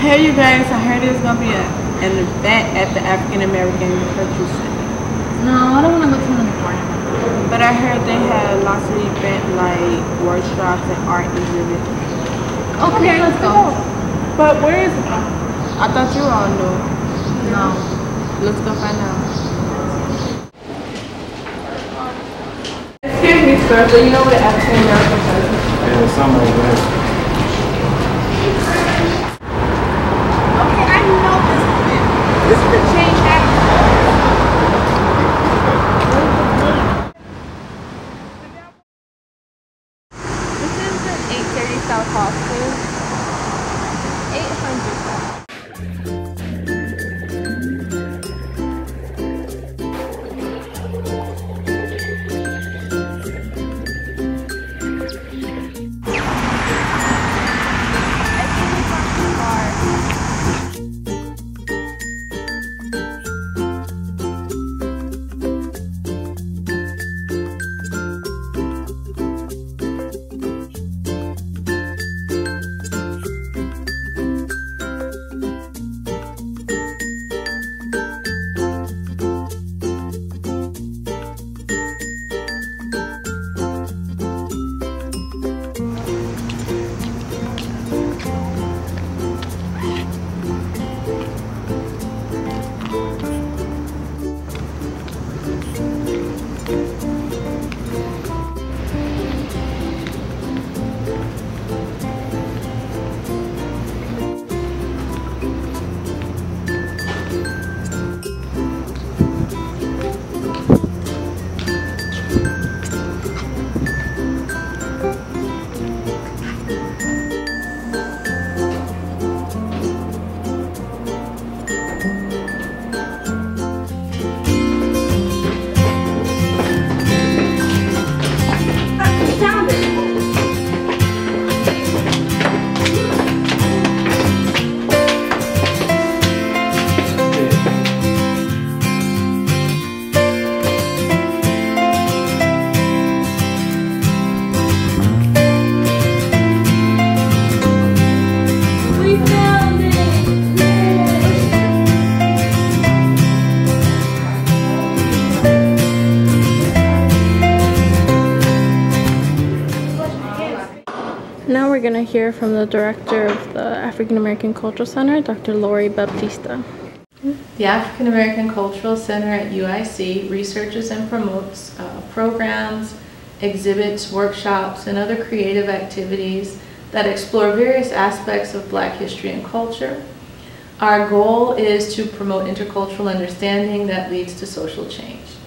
Hey you guys, I heard there's gonna be an event at the African American Cultural Center. No, I don't want to go to an important. But I heard they had lots of events like workshops and art exhibits. Okay, let's go. But where is it? I thought you all knew. No. Let's go find out. Excuse me, sir, do you know what the African American Cultural Center is? Yeah, something like that. This is the change This is the 830 South Halsted. 800. Now we're going to hear from the director of the African American Cultural Center, Dr. Lori Baptista. The African American Cultural Center at UIC researches and promotes programs, exhibits, workshops, and other creative activities that explore various aspects of Black history and culture. Our goal is to promote intercultural understanding that leads to social change.